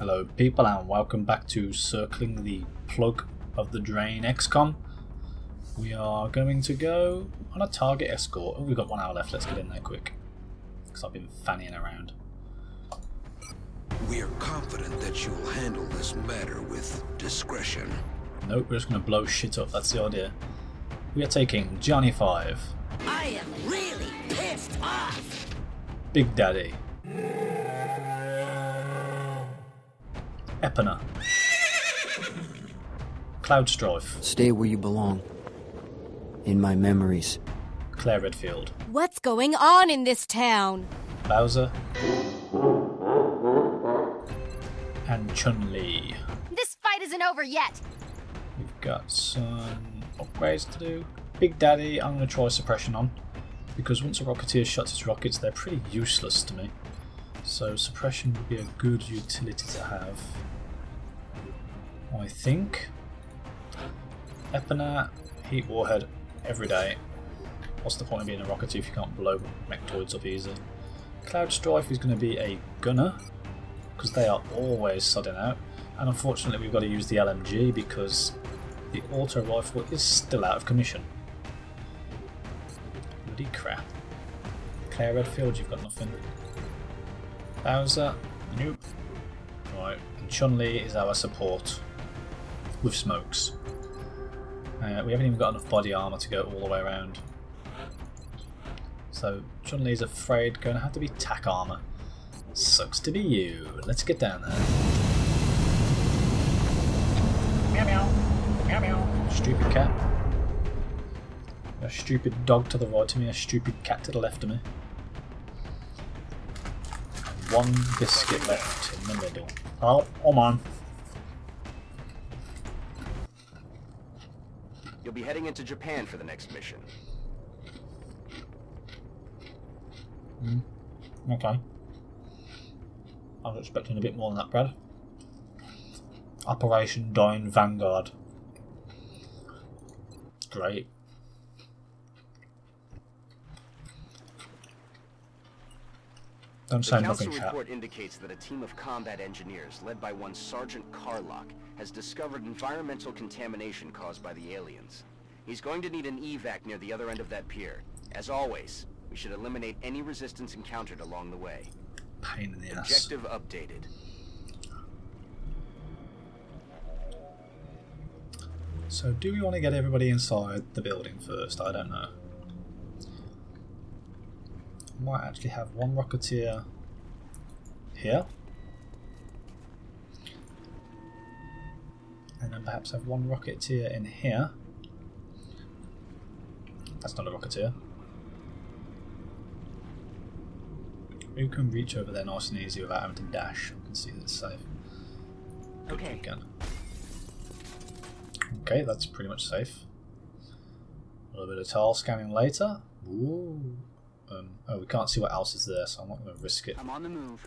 Hello people and welcome back to Circling the Plug of the Drain Xcom. We are going to go on a target escort. Oh, we've got 1 hour left, let's get in there quick. Because I've been fannying around. We are confident that you will handle this matter with discretion. Nope, we're just going to blow shit up, that's the idea. We are taking Johnny 5. I am really pissed off! Big Daddy. Epina. Cloud Strife. Stay where you belong. In my memories. Claire Redfield. What's going on in this town? Bowser. And Chun-Li. This fight isn't over yet. We've got some upgrades to do. Big Daddy, I'm going to try suppression on. Because once a Rocketeer shuts its rockets, they're pretty useless to me. So suppression would be a good utility to have. I think. Epina, heat warhead every day. What's the point of being a Rocketeer if you can't blow mechtoids up easy? Cloud Strife is going to be a gunner. Because they are always sudding out. And unfortunately we've got to use the LMG because the auto rifle is still out of commission. Bloody crap. Claire Redfield, you've got nothing. Bowser, nope. Right, and Chun-Li is our support with smokes. We haven't even got enough body armour to go all the way around. So Chun-Li's afraid going to have to be tack armour. Sucks to be you. Let's get down there. Meow meow. Meow meow. Stupid cat. A stupid dog to the right of me, a stupid cat to the left of me. And one biscuit left in the middle. Oh, come on. You'll be heading into Japan for the next mission. Okay. I was expecting a bit more than that, Brad. Operation Dine Vanguard. Great. Don't say nothing, The chat. council report indicates that a team of combat engineers, led by one Sergeant Carlock, has discovered environmental contamination caused by the aliens. He's going to need an evac near the other end of that pier. As always, we should eliminate any resistance encountered along the way. Pain in the ass. Objective updated. So do we want to get everybody inside the building first? I don't know. Might actually have one Rocketeer here. And then perhaps have one Rocketeer in here. That's not a Rocketeer. Who can reach over there nice and easy without having to dash? I can see that it's safe. Okay. Okay, that's pretty much safe. A little bit of tile scanning later. Ooh. Oh, we can't see what else is there, so I'm not going to risk it. I'm on the move.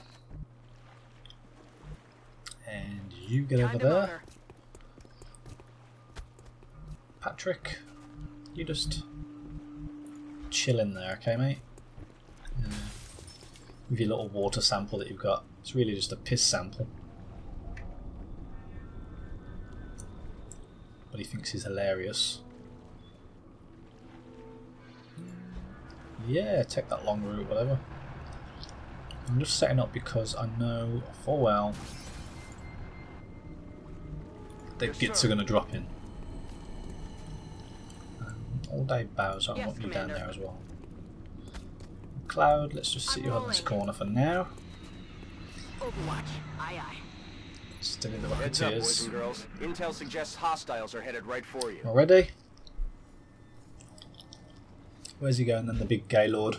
And you get over there. Patrick, you just chill in there, okay, mate? With your little water sample that you've got. It's really just a piss sample. But he thinks he's hilarious. Yeah, take that long route, whatever. I'm just setting up because I know full well that gits are going to drop in. All day Bowser, I want you down there as well. Cloud, let's just sit you on this corner for now. Overwatch. Aye aye. Still in the Heads up, boys Rocketeers. and girls. Intel suggests hostiles are headed right for you. Already? Where's he going then, the big Gaylord?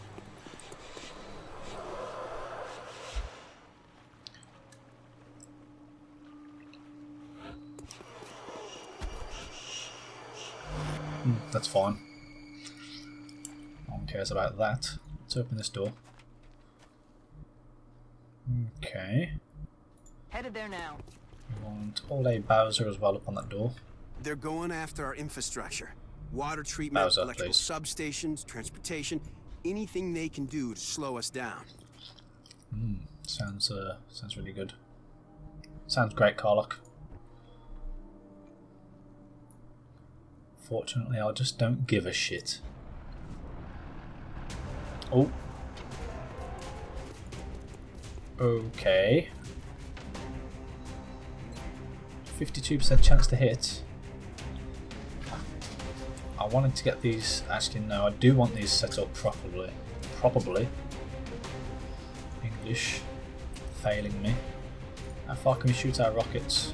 That's fine. No one cares about that. Let's open this door. Okay. Headed there now. We want all day Bowser as well up on that door. They're going after our infrastructure. Water treatment, Bowser, electrical please. substations, transportation, anything they can do to slow us down. Sounds really good. Sounds great, Carlock. Fortunately, I just don't give a shit. Oh. Okay. 52% chance to hit. I wanted to get these, actually no, I do want these set up properly. Probably. English failing me. How far can we shoot our rockets?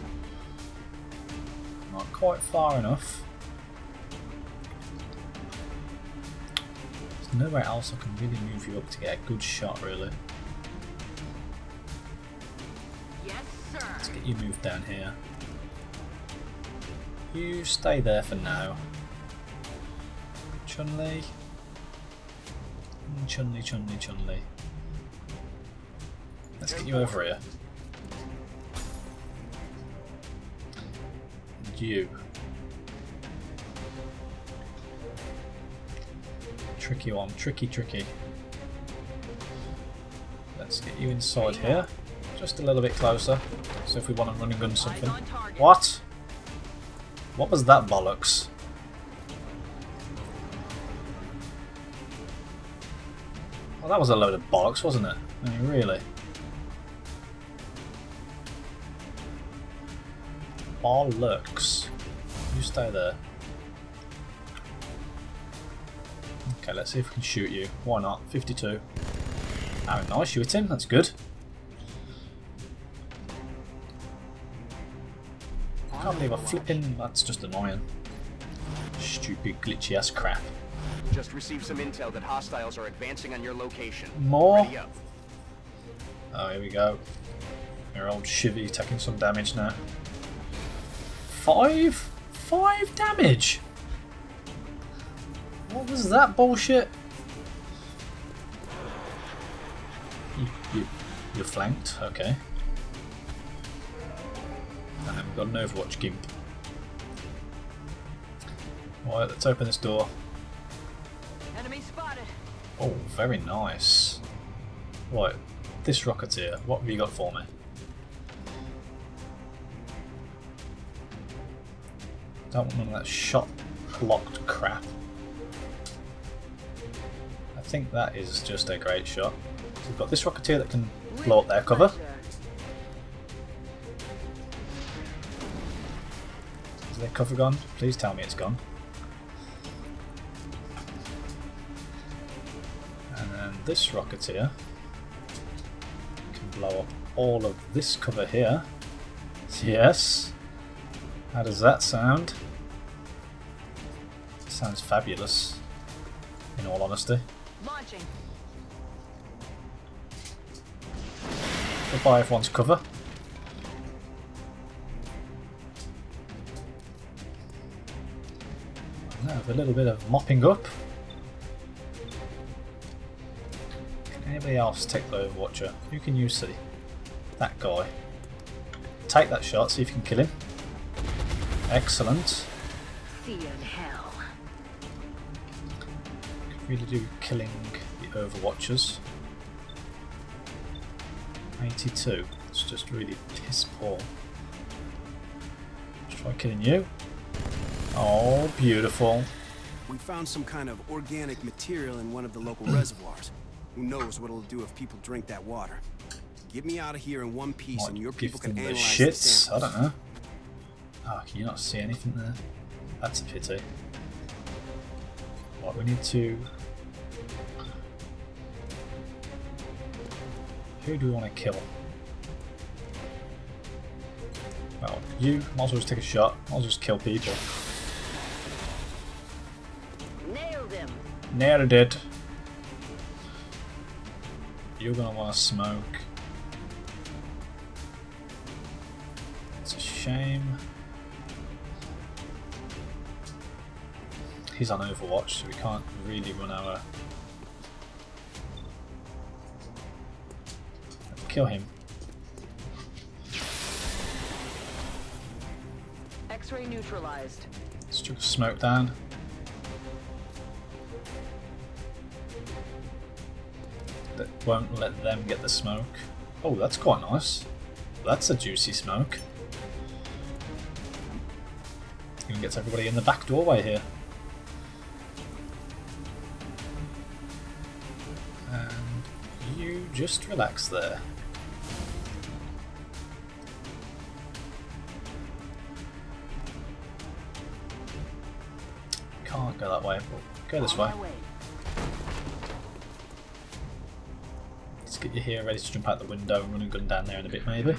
Not quite far enough. There's nowhere else I can really move you up to get a good shot, really. Yes, sir. Let's get you moved down here. You stay there for now. Chun-Li. Chun-Li, Chun-Li, Chun-Li. Let's get you over here. And you. Tricky one, tricky. Let's get you inside here. Just a little bit closer. So if we want to run and gun something. What? What was that bollocks? Well, that was a load of bollocks, wasn't it? I mean, really. Bollocks. You stay there. Okay, let's see if we can shoot you. Why not? 52. Oh, nice, you hit him. That's good. I can't believe I'm flipping. That's just annoying. Stupid glitchy ass crap. Just received some intel that hostiles are advancing on your location. More? Ready up. Oh, here we go. Your old Chivy taking some damage now. 5? 5 damage? What was that bullshit? You're flanked, okay. And then we've got an Overwatch gimp. Alright, let's open this door. Enemy spotted. Oh, very nice. Right, this Rocketeer, what have you got for me? Don't want none of that shot-blocked crap. I think that is just a great shot. So we've got this Rocketeer that can blow up their cover. Is their cover gone? Please tell me it's gone. And then this Rocketeer can blow up all of this cover here. Yes. How does that sound? Sounds fabulous, in all honesty. Launching. Goodbye everyone's cover. Now have a little bit of mopping up. Can anybody else take the Overwatcher? Who can you see? That guy. Take that shot, see if you can kill him. Excellent. See you in hell. Could really do killing the Overwatchers. 82. It's just really piss poor. Let's try killing you. Oh, beautiful. We found some kind of organic material in one of the local reservoirs. Who knows what it'll do if people drink that water. Get me out of here in one piece and your people can analyze the shits. samples. I don't know. Oh, can you not see anything there? That's a pity. Right, we need to... Who do we want to kill? Well, you might as well just take a shot. Might as well just kill people. Nailed him. Nailed it. You're gonna want to smoke. It's a shame. He's on Overwatch, so we can't really run our... Kill him. X-ray neutralized. Let's chuck a smoke down. That won't let them get the smoke. Oh, that's quite nice. That's a juicy smoke. Even gets everybody in the back doorway here. And you just relax there. Can't go that way, but go this way. Let's get you here ready to jump out the window and run a gun down there in a bit maybe.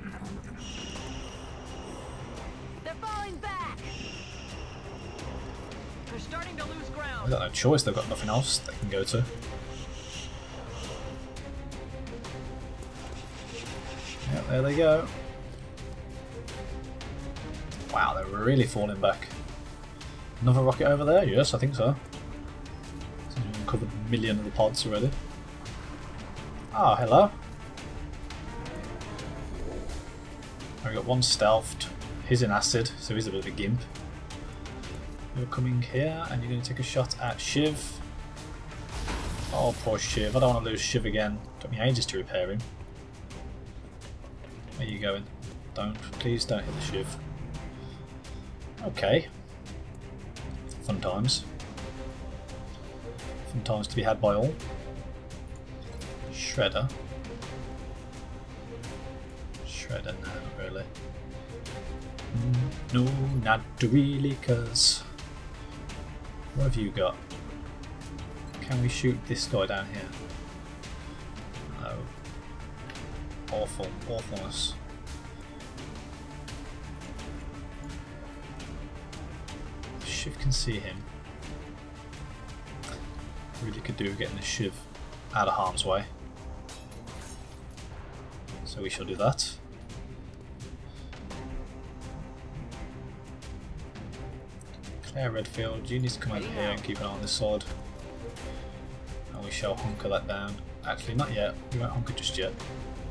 They're falling back. They're starting to lose ground. They've got no choice, they've got nothing else they can go to. Yep, there they go. Wow, they're really falling back. Another rocket over there? Yes, I think so. We've uncovered a million of the pods already. Oh, hello. I've got one stealthed. He's in acid, so he's a bit of a gimp. You're coming here and you're going to take a shot at Shiv. Oh, poor Shiv. I don't want to lose Shiv again. Took me ages to repair him. Where are you going? Don't. Please don't hit the Shiv. Okay. Fun times. Fun times to be had by all. Shredder. Shredder, no, not really. No, not really, cause... What have you got? Can we shoot this guy down here? No. Awful, awfulness. Shiv can see him. Really could do with getting the Shiv out of harm's way. So we shall do that. Claire Redfield, you need to come over here and keep an eye on this sword. And we shall hunker that down. Actually, not yet. We won't hunker just yet.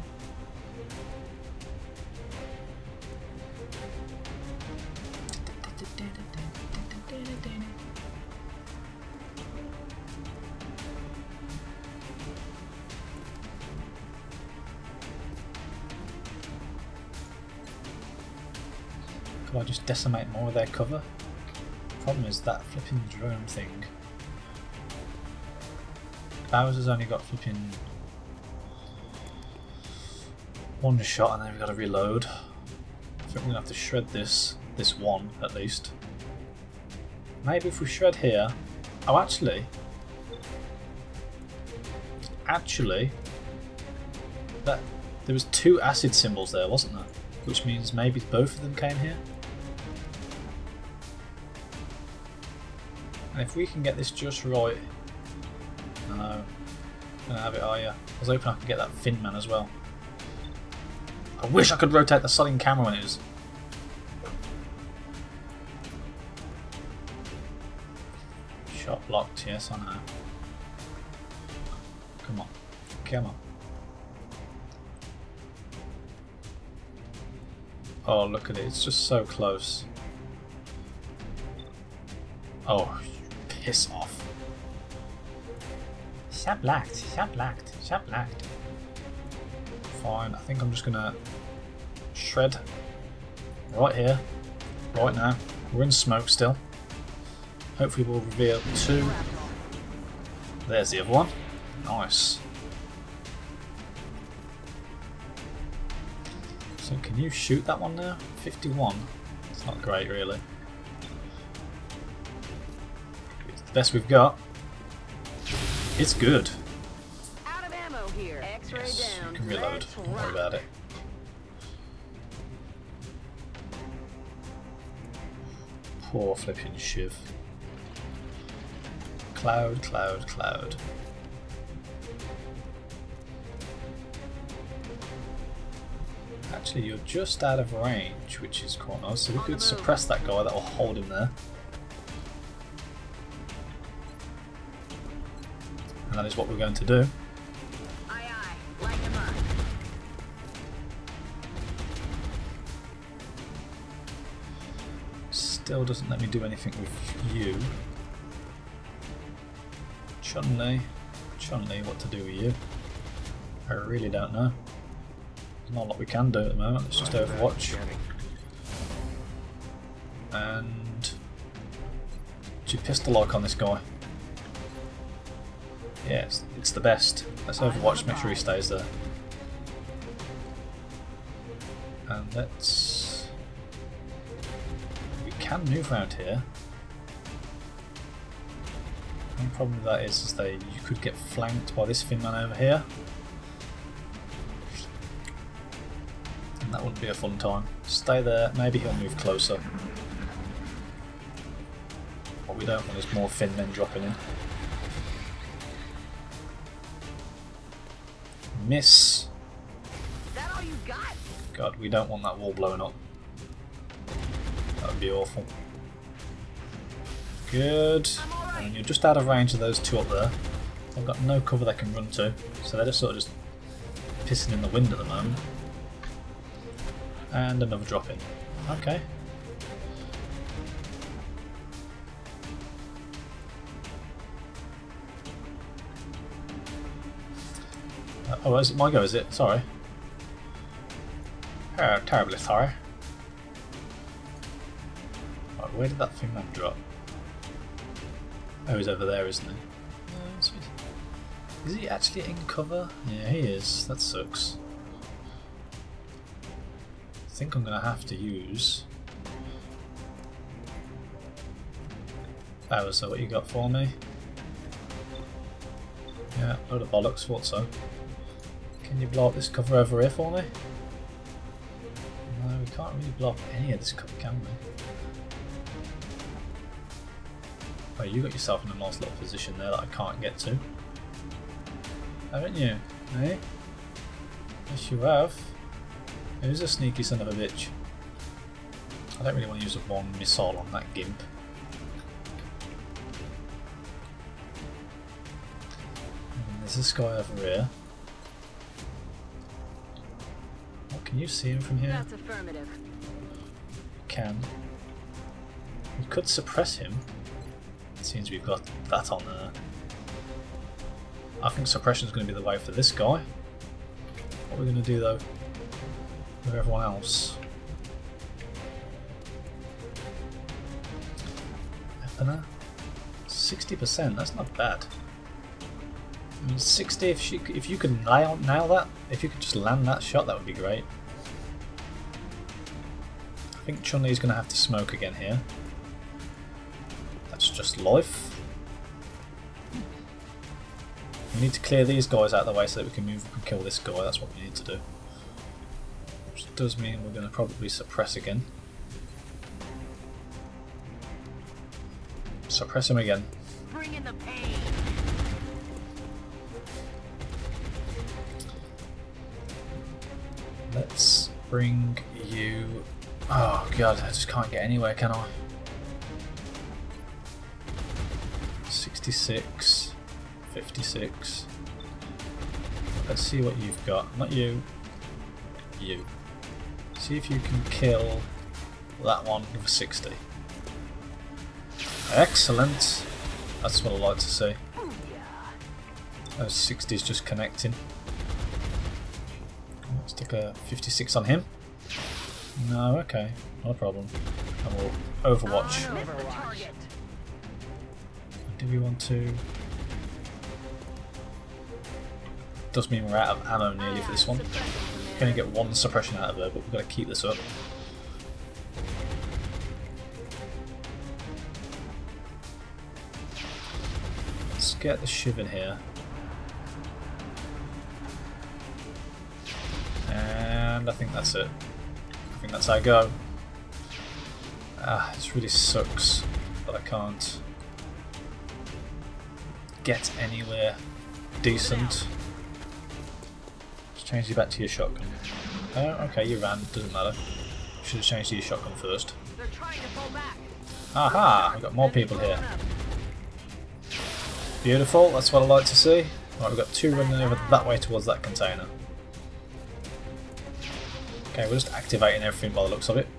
Could I just decimate more of their cover? Problem is that flipping drone thing. Bowser's only got flipping one shot and then we've got to reload. I think we're going to have to shred this one at least. Maybe if we shred here... Oh, actually, that there was 2 acid symbols there, wasn't there? Which means maybe both of them came here. And if we can get this just right... No, gonna have it, are you? I was hoping I could get that Fin Man as well. I wish I could rotate the sliding camera when it was... Shot blocked, yes I know. Come on, come on. Oh, look at it, it's just so close. Oh, piss off. Sharp-lacked, sharp-lacked, sharp-lacked. Fine, I think I'm just gonna shred right here, right now. We're in smoke still. Hopefully we'll reveal 2. There's the other one. Nice. So can you shoot that one now? 51. It's not great really. It's the best we've got. It's good. Out of ammo here. X-ray Yes, down. you can reload. Let's Don't worry rock. about it. Poor flipping Shiv. Cloud, cloud, cloud. Actually, you're just out of range, which is quite nice. So we could suppress that guy. That will hold him there. And that is what we're going to do. Aye, aye. Light him up. Still doesn't let me do anything with you. Chun-Li, what to do with you? I really don't know. There's not a lot we can do at the moment. Let's just Overwatch. And do pistol lock on this guy. Yes, it's the best. Let's Overwatch, make sure he stays there. And let's... we can move around here. The only problem with that is that you could get flanked by this Finn man over here. And that wouldn't be a fun time. Stay there, maybe he'll move closer. What we don't want is more Finn men dropping in. Miss. Is that all you got? God, we don't want that wall blowing up. That would be awful. Good. And you're just out of range of those two up there. I've got no cover they can run to, so they're just sort of just pissing in the wind at the moment. And another drop in. Okay. Oh, is it my go, is it? Sorry. Oh, terribly sorry. Right, where did that thing man drop? Oh, he's over there, isn't he? Is he actually in cover? Yeah, he is. That sucks. I think I'm going to have to use... Oh, so what you got for me? Yeah, load of bollocks, thought so. Can you blow up this cover over here for me? No, we can't really blow up any of this cover, can we? Oh, you got yourself in a nice little position there that I can't get to. Haven't you? Eh? Yes, you have. Who's a sneaky son of a bitch? I don't really want to use a one missile on that gimp. And there's this guy over here. Oh, can you see him from here? That's affirmative. Can. We could suppress him. It seems we've got that on there. I think suppression is going to be the way for this guy. What are we going to do though with everyone else? Weaponer? 60%, that's not bad. I mean 60, if you could nail that, if you could just land that shot, that would be great. I think Chun-Li's going to have to smoke again here. That's just life. We need to clear these guys out of the way so that we can move up and kill this guy. That's what we need to do. Which does mean we're going to probably suppress again. Suppress him again. Bring in the pain. Let's bring you... Oh god, I just can't get anywhere, can I? 66, 56. Let's see what you've got. Not you. You. See if you can kill that one with a 60. Excellent. That's what I like to see. Those 60s just connecting. Let's stick a 56 on him. No, okay, not a problem. And we'll Overwatch. Do we want to... Does mean we're out of ammo nearly for this one. We're going to get one suppression out of her, but we've got to keep this up. Let's get the Shiv in here. And I think that's it. I think that's our go. Ah, this really sucks that I can't get anywhere decent. Just change you back to your shotgun. Oh, okay, you ran, doesn't matter. Should have changed to your shotgun first. They're trying to pull back. Aha! We've got more people here. Beautiful, that's what I like to see. Right, we've got two running over that way towards that container. Okay, we're just activating everything by the looks of it.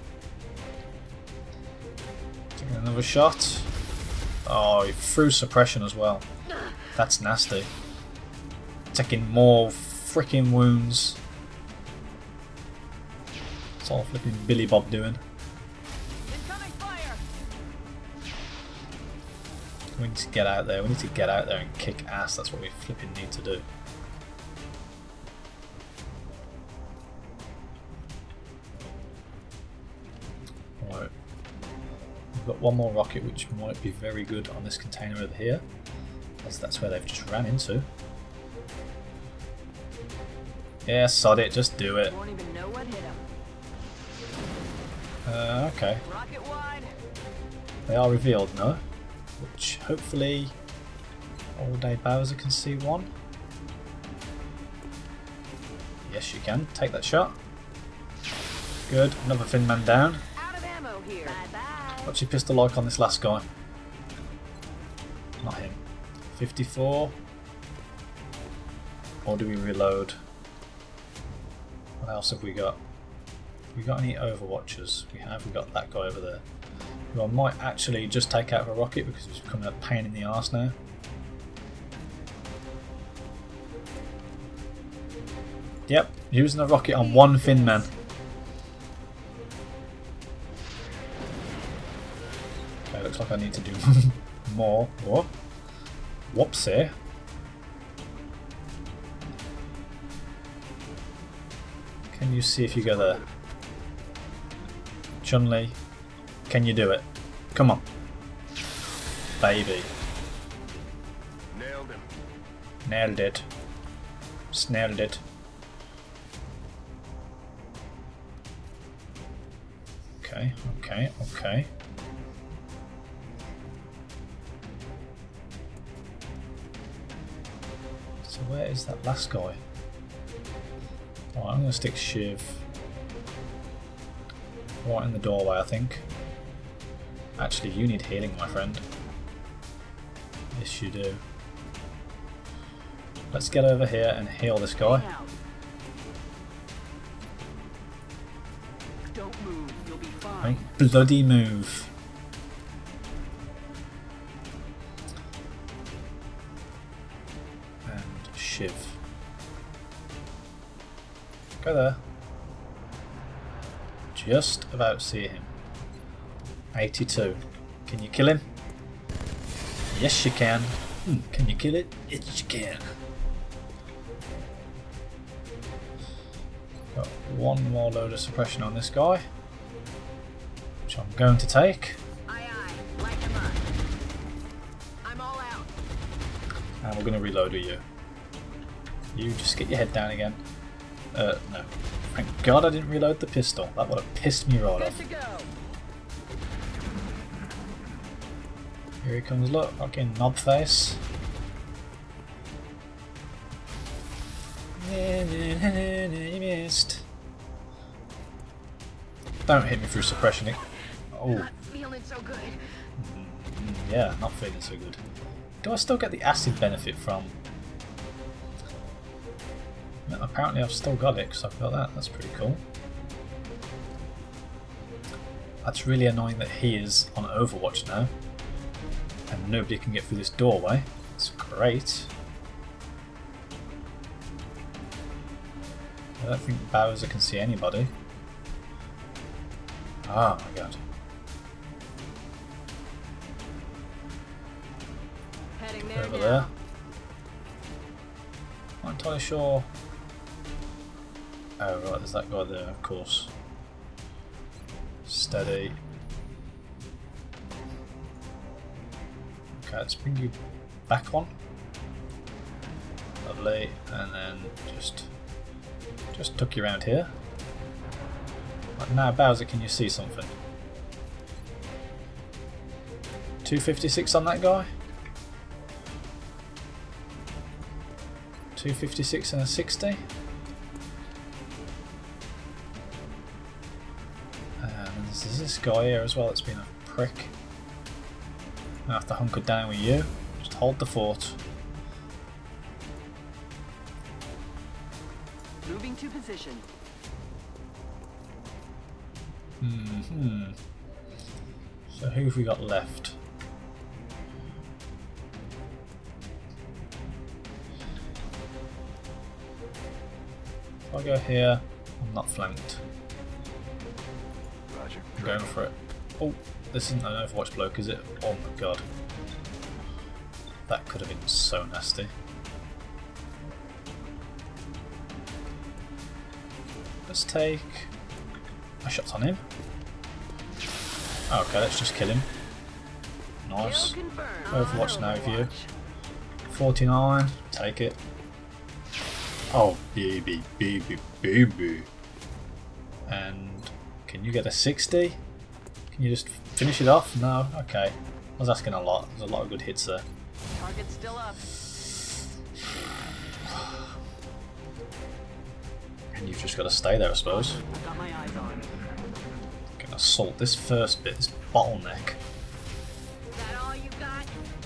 Taking another shot. Oh, he threw suppression as well. That's nasty. Taking more freaking wounds. What's all flipping Billy Bob doing? Incoming fire. We need to get out there. We need to get out there and kick ass. That's what we flipping need to do. Right. We've got one more rocket which might be very good on this container over here. That's where they've just ran into. Yeah, sod it, just do it. Won't even know what hit him. Okay. Rocket wide. They are revealed now, which hopefully All Day Bowser can see one. Yes, you can. Take that shot. Good. Another Thin Man down. Out of ammo here. Bye bye. What's your pistol like on this last guy? Not him. 54. Or do we reload? What else have we got? Have we got any Overwatchers? We have. We've got that guy over there. Who I might actually just take out of a rocket because he's becoming a pain in the arse now. Yep, using a rocket on one Thin Man. Okay, looks like I need to do more. What? Whoopsie. Can you see if you go there? Chun-Li, can you do it? Come on. Baby. Nailed him. Nailed it. Snailed it. Okay, okay, okay. So where is that last guy? Right, I'm going to stick Shiv right in the doorway, I think. Actually, you need healing, my friend. Yes, you do. Let's get over here and heal this guy. Don't move. You'll be fine. Don't bloody move. And Shiv. Go there. Just about see him. 82. Can you kill him? Yes, you can. Can you kill it? Yes, you can. Got one more load of suppression on this guy, which I'm going to take. Aye aye. Light him up. I'm all out. And we're going to reload with you. You just get your head down again. No. Thank God I didn't reload the pistol. That would have pissed me right off. Good to go. Here he comes, look, fucking knob face. You missed. Don't hit me through suppression. Oh. Not feeling so good. Yeah, not feeling so good. Do I still get the acid benefit from? No, apparently I've still got it because I've got that. That's pretty cool. That's really annoying that he is on Overwatch now. And nobody can get through this doorway. It's great. I don't think Bowser can see anybody. Oh my god. Heading there Over now. there. Not entirely sure. Oh right, there's that guy there, of course. Steady. Okay, let's bring you back on. Lovely, and then just tuck you around here. Right, now Bowser, can you see something? 256 on that guy? 256 and a 60? And there's this guy here as well that's been a prick. I have to hunker down with you. Just hold the fort. Moving to position. So who have we got left? If I go here, I'm not flanked. I'm going for it. Oh, this isn't an Overwatch bloke, is it? Oh my god. That could have been so nasty. Let's take a shot on him. Okay, let's just kill him. Nice. Overwatch now view. 49, take it. Oh, baby, baby, baby. And can you get a 60? Can you just finish it off? No? Okay. I was asking a lot. There's a lot of good hits there. Target's still up. And you've just got to stay there, I suppose. Got my eyes on. Gonna assault this first bit, this bottleneck. Is that all you got?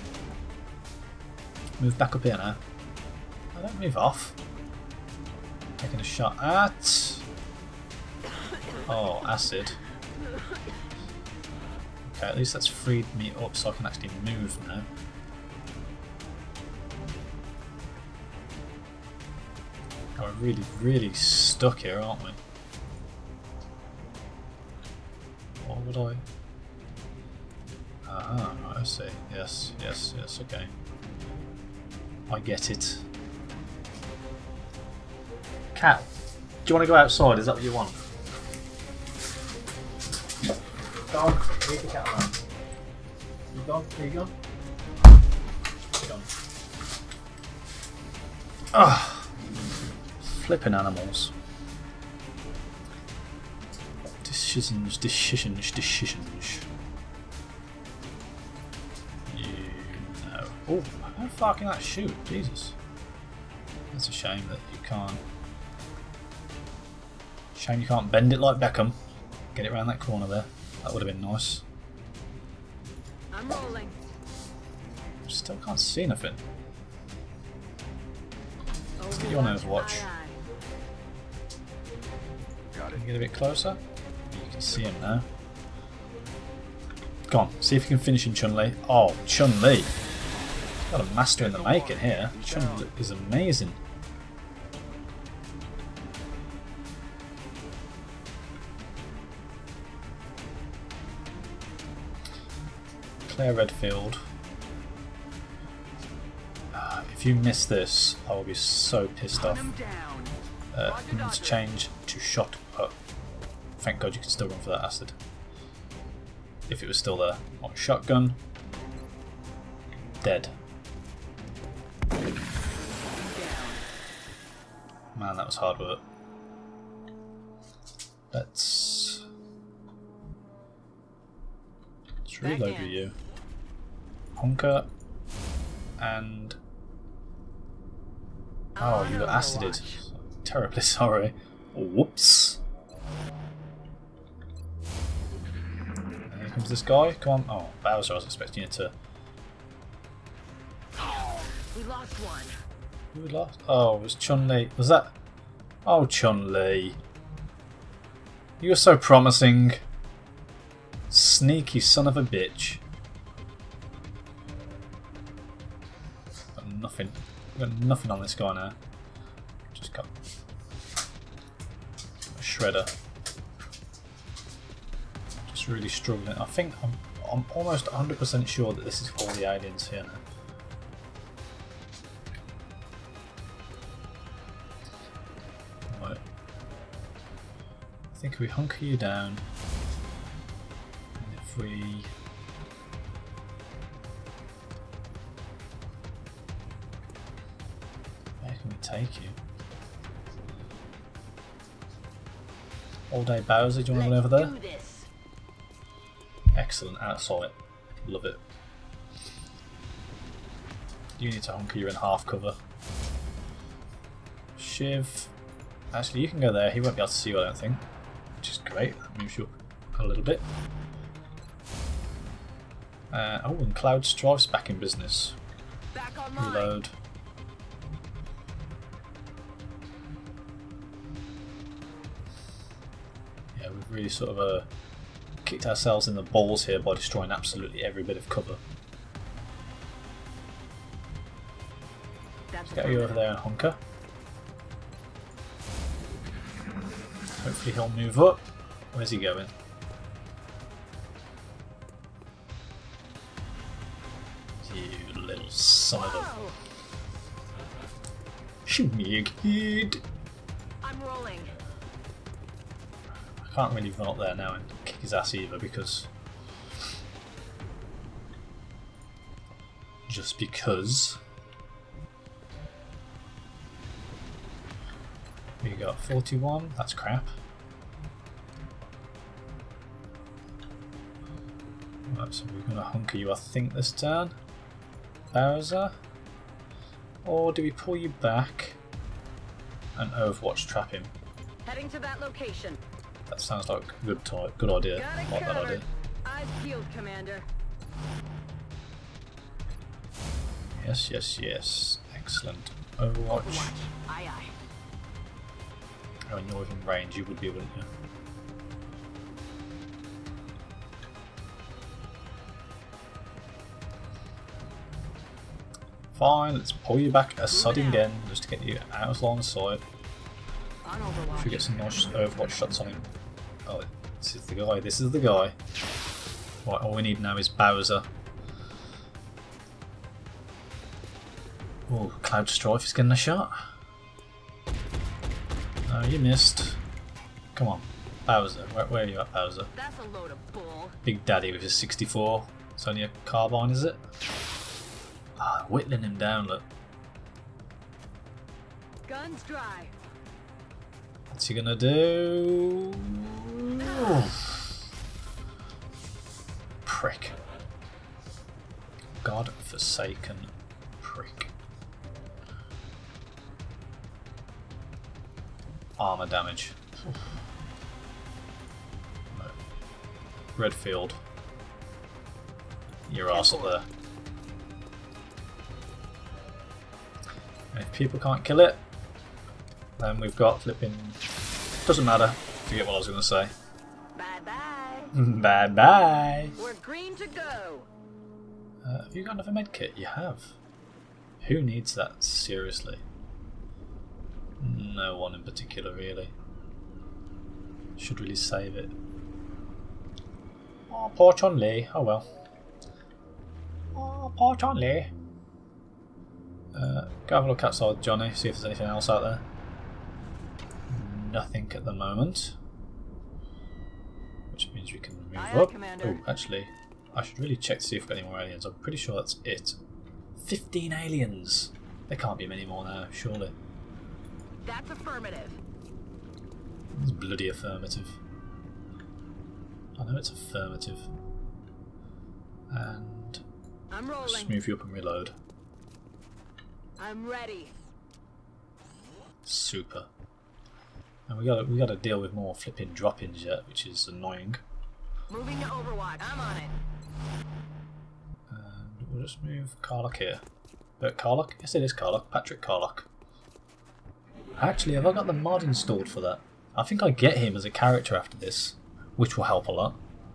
Move back up here now. I don't move off. Taking a shot at... Oh, acid. Okay, at least that's freed me up so I can actually move now. Oh, we're really, really stuck here, aren't we? What would I... Aha, right, I see. Yes, yes, yes, okay. I get it. Cat, do you want to go outside? Is that what you want? Dog, leave the cat alone. You gone? There you go. Gone. Ah, flipping animals. Decisions, decisions, decisions. You know. Oh, how far can that shoot? Jesus. That's a shame that you can't. Shame you can't bend it like Beckham. Get it around that corner there. That would have been nice. I'm rolling. Still can't see nothing. Let's get you on Overwatch. Got Can it. you get a bit closer? You can see him now. Go on, see if you can finish in Chun-Li. Oh, Chun-Li. Got a master in the making here. Chun-Li is amazing. Claire Redfield. If you miss this, I will be so pissed off. You need to change to shot. Oh, thank God you can still run for that acid. If it was still there. Oh, shotgun. Dead. Man, that was hard work. Let's reload with you. Honker and oh, you got acided. Terribly sorry. Whoops. And here comes this guy. Come on. Oh, Bowser, I was expecting you to. We lost one. Who we lost? Oh, it was Chun-Li. Was that? Oh, Chun-Li. You were so promising. Sneaky son of a bitch. Got nothing. Got nothing on this guy now. Just got a shredder. Just really struggling. I think I'm almost 100% sure that this is for the aliens here now. Right. I think we hunker you down. If we where can we take you? All day Bowser, do you want to go over there? Excellent, outside. Love it. You need to hunker, you're in half cover. Shiv. Actually, you can go there, he won't be able to see you, I don't think. Which is great, that moves you up a little bit. Oh, and Cloud Strife's back in business. Reload. Yeah, we've really sort of kicked ourselves in the balls here by destroying absolutely every bit of cover. Let's get you over there and hunker. Hopefully he'll move up. Where's he going? some of them. Shoot me, you kid. I'm rolling. I can't really run up there now and kick his ass either because... Just because... We got 41, that's crap. Right, so we're going to hunker you, I think, this turn. Bowser? Or do we pull you back and Overwatch trap him? Heading to that location. That sounds like a good idea. Got it Like that covered. idea. Eyes peeled, Commander. Yes, yes, yes. Excellent. Overwatch. Aye, aye. Oh, and you're within range, you would be, wouldn't you? Fine, let's pull you back a sudden again, just to get you out of line of sight. On Overwatch. Should we get some nice Overwatch shots on him? Oh, this is the guy, this is the guy. Right, all we need now is Bowser. Oh, Cloud Strife is getting a shot. No, you missed. Come on, Bowser. Where are you at, Bowser? That's a load of bull. Big Daddy with his 64. It's only a carbine, is it? Ah, whittling him down, look. Guns dry. What's he gonna do? Prick. God-forsaken prick. Armour damage. No. Redfield. Your ass up there. And if people can't kill it, then we've got flipping... Doesn't matter. Forget what I was going to say. Bye-bye. Bye-bye. We're green to go. Have you got another medkit? You have. Who needs that? Seriously. No one in particular, really. Should really save it. Oh, poor Chun-Li. Oh well. Oh, poor Chun-Li. Go have a look outside, Johnny, see if there's anything else out there. Nothing at the moment. Which means we can move up. Oh, actually, I should really check to see if we've got any more aliens. I'm pretty sure that's it. 15 aliens! There can't be many more now, surely. That's affirmative. It's bloody affirmative. I know it's affirmative. And I'm rolling. just move you up and reload. I'm ready. Super. And we gotta deal with more flipping drop-ins yet, which is annoying. Moving to Overwatch. I'm on it. And we'll just move Carlock here. Carlock? Yes, it is Carlock. Patrick Carlock. Actually, have I got the mod installed for that? I think I get him as a character after this, which will help a lot.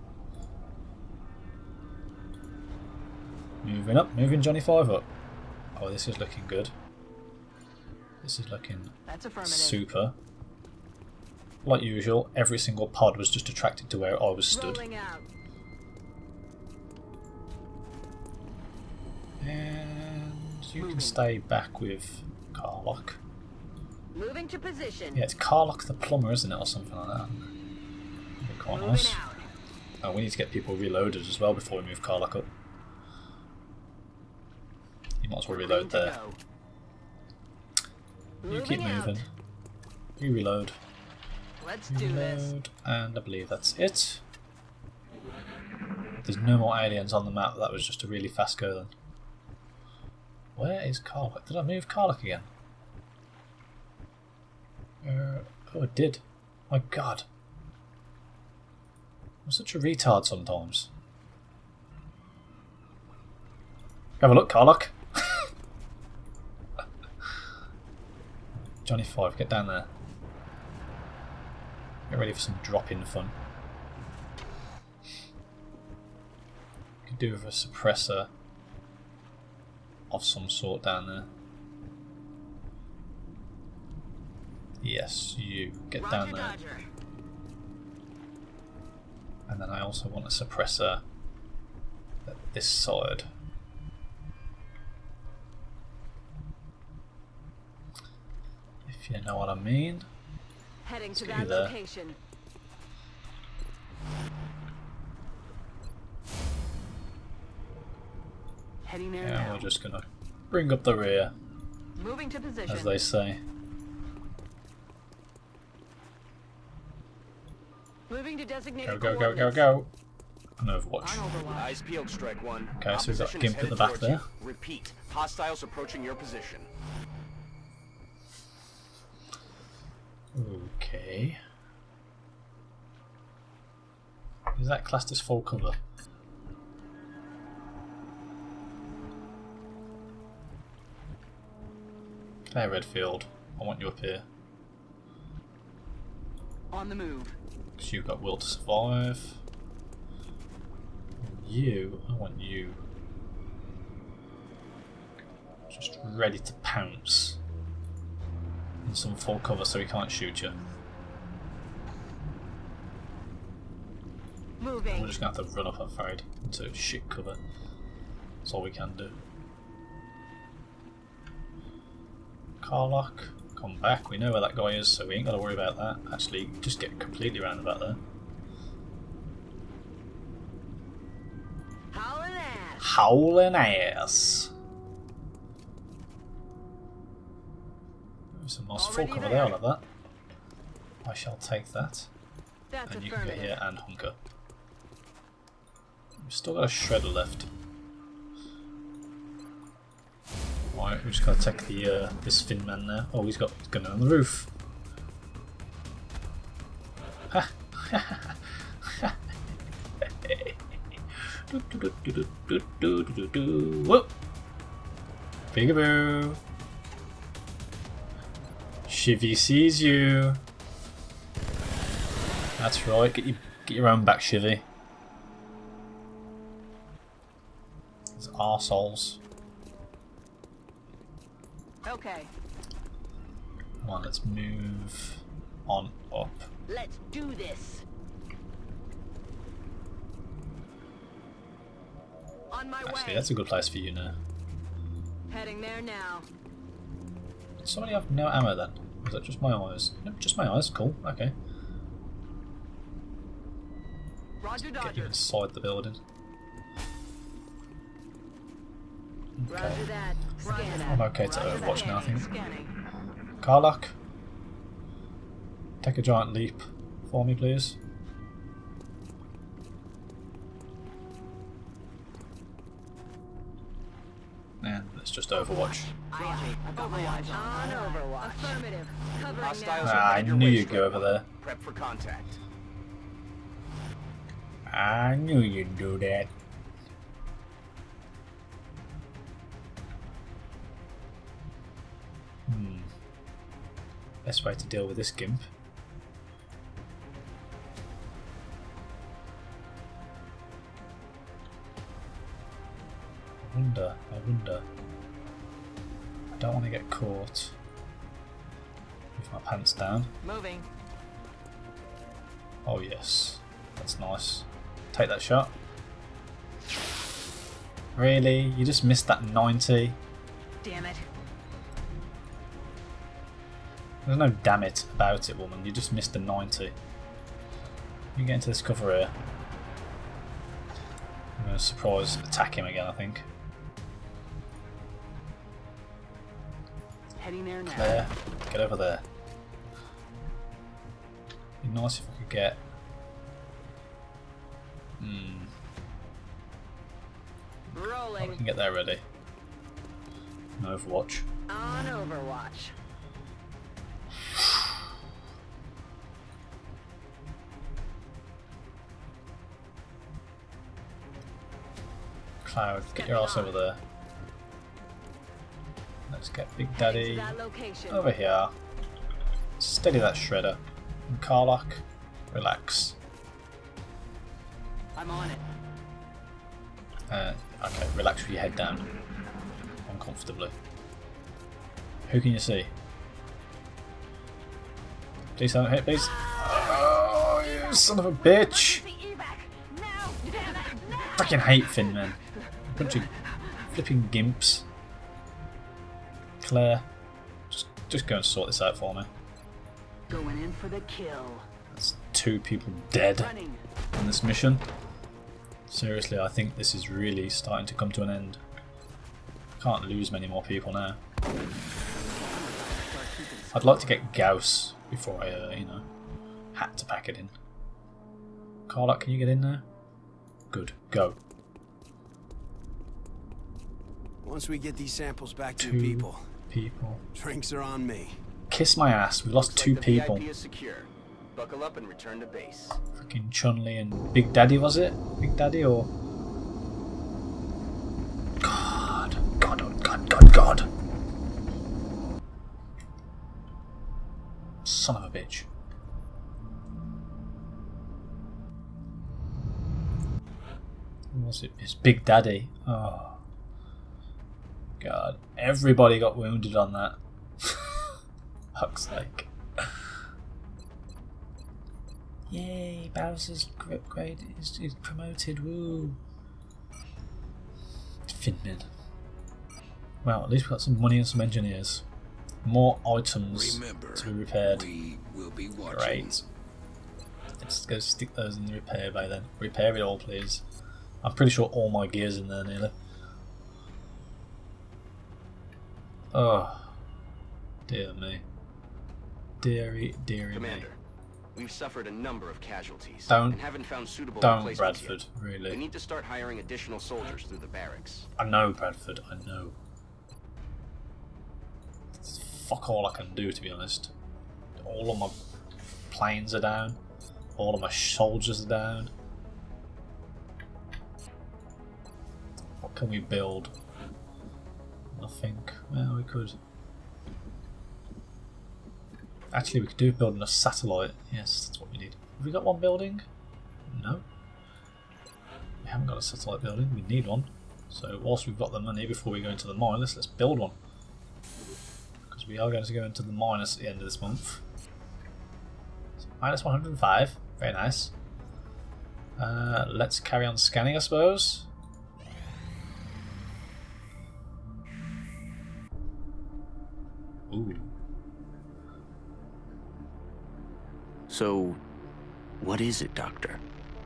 Moving up, moving Johnny 5 up. Oh, this is looking good. This is looking That's affirmative. super. Like usual, every single pod was just attracted to where I was stood. Rolling out. And you can stay back with Carlock. Moving to position. Yeah, it's Carlock the plumber, isn't it, or something like that? That'd be quite Moving nice. out. Oh, we need to get people reloaded as well before we move Carlock up. You might as well reload Green to there. go. You keep Moving out. moving. You reload. Let's do this. Reload, and I believe that's it. There's no more aliens on the map. That was just a really fast go then. Where is Carlock? Did I move Carlock again? Oh, it did. My god. I'm such a retard sometimes. Have a look, Carlock. Johnny 5, get down there. Get ready for some drop-in fun. Could do with a suppressor of some sort down there. Yes, you get down there. Dodger. And then I also want a suppressor at this side. If you know what I mean. Heading to get that you there. location. Heading there Yeah, now. we're just gonna bring up the rear, Moving to position. as they say. Moving to designated Go, go, go, go, coordinates. go. An Overwatch. On Overwatch. Eyes peeled, Strike One. Okay, so we've got Opposition is Gimp at the headed back towards there. you. Repeat. Hostiles approaching your position. Okay. Is that classed as full cover? Claire Redfield, I want you up here. On the move. Because you've got will to survive. You, I want you. Just ready to pounce. In some full cover so he can't shoot you. Moving. We're just going to have to run up, I'm afraid, into shit cover. That's all we can do. Carlock, come back. We know where that guy is, so we ain't got to worry about that. Actually, just get completely around about there. Howling ass. Howling ass. Some nice full Already cover there. there, I love that. I shall take that. That's And you can get affirmative. here and hunker. We've still got a shredder left. Right, we're just gonna take the this Finn man there. Oh, he's got his gun on the roof. Whoop! Peekaboo! Shivy sees you. That's right. Get your own back, Shivy. These arseholes. Okay. Come on, let's move on up. Let's do this. On my Actually, way. that's a good place for you now. Heading there now. Does somebody have no ammo then? Or is that just my eyes? No, just my eyes. Cool. Okay. Roger, Get you Dodger. inside the building. Okay. Roger that. Roger that. I'm okay to Roger Overwatch that. now, I think. Scanning. Carlock, take a giant leap for me, please. And let's just Overwatch. Aye, aye. Overwatch. On Overwatch. Affirmative. Covering Hostiles now. are Ah, I headed your knew way, you'd go Strike over One. there. Prep for contact. I knew you'd do that. Best way to deal with this gimp. I wonder. I don't want to get caught with my pants down. Moving. Oh yes, that's nice. Take that shot. Really? You just missed that 90? Damn it. There's no damn it about it, woman. You just missed the 90. You get into this cover here. I'm going to surprise attack him again, I think. Heading there now. Claire, get over there. Be nice if I could get... Oh, we Rolling. can get there ready. No Overwatch. On Overwatch. Cloud, get your ass over there. Let's get Big Daddy Heading to that location. over here. Steady that shredder. And Carlock, relax. I'm on it. Okay, relax with your head down. Uncomfortably. Who can you see? Please don't hit, please. Oh, you son of a bitch! Emergency evac. Now. Damn it. Now. Freaking hate Finn, man. Bunch of flipping gimps. Claire, just just go and sort this out for me. Going in for the kill. That's 2 people dead Running. in this mission. Seriously, I think this is really starting to come to an end. Can't lose many more people now. I'd like to get Gauss before I, you know, had to pack it in. Carlock, can you get in there? Good, go. Once we get these samples back to 2 people, people. drinks are on me. Kiss my ass, we lost 2 people. The V.I.P. is secure. Buckle up and return to base. Freaking Chun-Li and Big Daddy, was it? Big Daddy or... God, God, oh God, God, God. Son of a bitch. Who was it? It's Big Daddy. Oh. God, everybody got wounded on that. Fuck's sake. Yay, Bowser's upgrade is promoted, woo! Finman. Well, at least we got some money and some engineers. More items to be repaired. We will be watching. Great. Let's go stick those in the repair bay then. Repair it all, please. I'm pretty sure all my gear's in there nearly. Oh, dear me. Deary, deary Commander, me. we've suffered a number of casualties Don't- and haven't found suitable Don't, replacements Bradford, yet. We really. need to start hiring additional soldiers through the barracks. I know, Bradford, I know. It's fuck all I can do, to be honest. All of my planes are down. All of my soldiers are down. What can we build? Nothing. Well, we could. Actually, we could do building a satellite. Yes, that's what we need. Have we got one building? No. We haven't got a satellite building. We need one. So whilst we've got the money before we go into the minus, let's build one. Because we are going to go into the minus at the end of this month. So minus 105. Very nice. Let's carry on scanning, I suppose. Ooh. So, what is it, Doctor?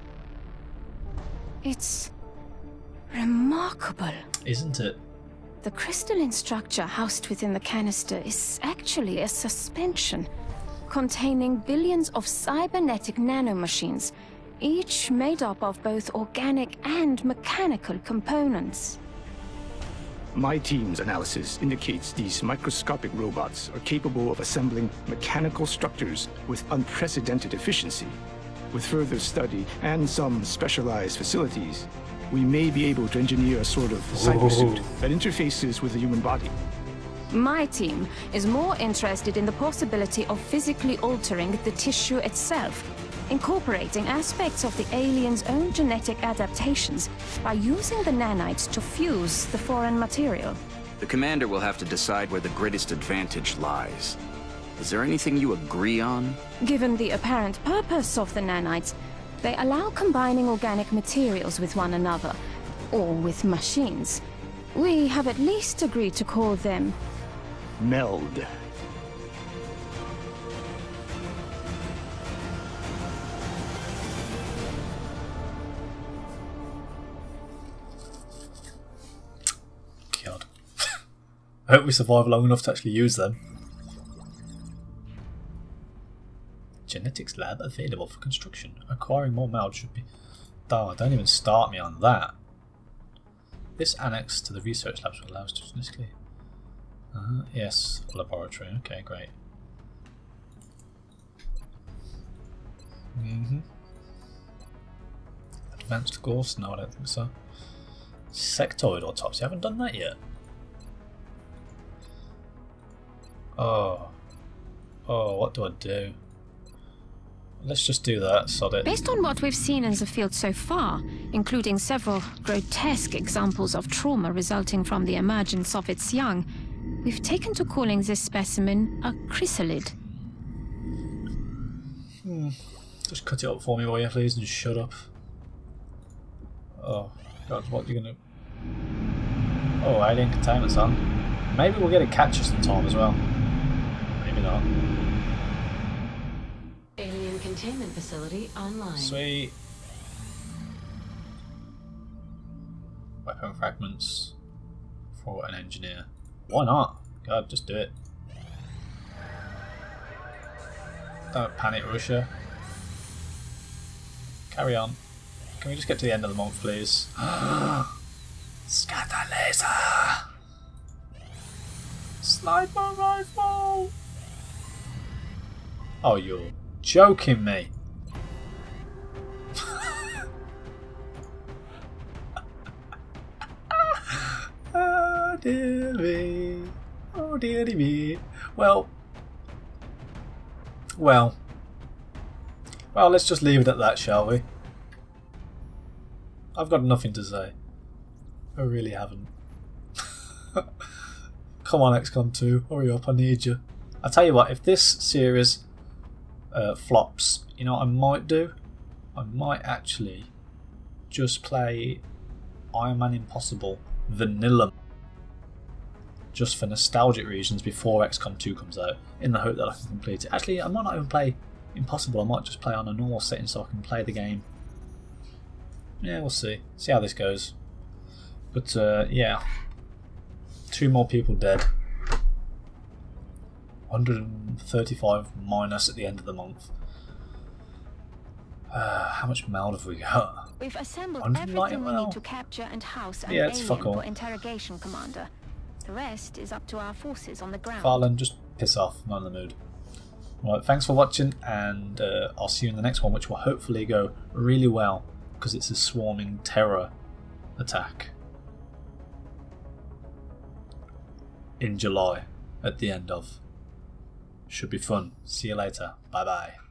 It's remarkable. Isn't it? The crystalline structure housed within the canister is actually a suspension containing billions of cybernetic nanomachines, each made up of both organic and mechanical components. My team's analysis indicates these microscopic robots are capable of assembling mechanical structures with unprecedented efficiency. With further study and some specialized facilities, we may be able to engineer a sort of cybersuit that interfaces with the human body. My team is more interested in the possibility of physically altering the tissue itself, incorporating aspects of the aliens' own genetic adaptations by using the nanites to fuse the foreign material. The commander will have to decide where the greatest advantage lies. Is there anything you agree on? Given the apparent purpose of the nanites, they allow combining organic materials with one another, or with machines. We have at least agreed to call them Meld. God. I hope we survive long enough to actually use them. Genetics lab available for construction. Acquiring more meld should be... Oh, don't even start me on that. This annex to the research labs will allow us to genetically... yes, laboratory. Okay, great. Advanced course? No, I don't think so. Sectoid autopsy. I haven't done that yet. Oh, what do I do? Let's just do that, sod it. Based on what we've seen in the field so far, including several grotesque examples of trauma resulting from the emergence of its young, we've taken to calling this specimen a chrysalid. Just cut it up for me, will you, please, and shut up. Oh, God, what are you gonna... Oh, alien containment's on. Maybe we'll get a catcher sometime as well. not? Alien containment facility online. Sweet. Weapon fragments for an engineer. Why not? God, just do it. Don't panic, Russia. Carry on. Can we just get to the end of the month, please? Scatter laser! Sniper rifle! Oh, you're joking me. Oh, dear me. Oh, dearie me. Well, let's just leave it at that, shall we? I've got nothing to say. I really haven't. Come on, XCOM 2, hurry up, I need you. I tell you what, if this series flops, you know what I might do? I might actually just play Ironman Impossible Vanilla, just for nostalgic reasons before XCOM 2 comes out, in the hope that I can complete it. Actually, I might not even play Impossible, I might just play on a normal setting so I can play the game. Yeah, we'll see. See how this goes. But yeah, 2 more people dead. 135 minus at the end of the month. How much mail have we got? We've assembled everything we need to capture and house an alien for interrogation, Commander. The rest is up to our forces on the ground. Farland, just piss off. I'm not in the mood. Right, thanks for watching, and I'll see you in the next one, which will hopefully go really well, because it's a swarming terror attack in July at the end of. Should be fun. See you later. Bye bye.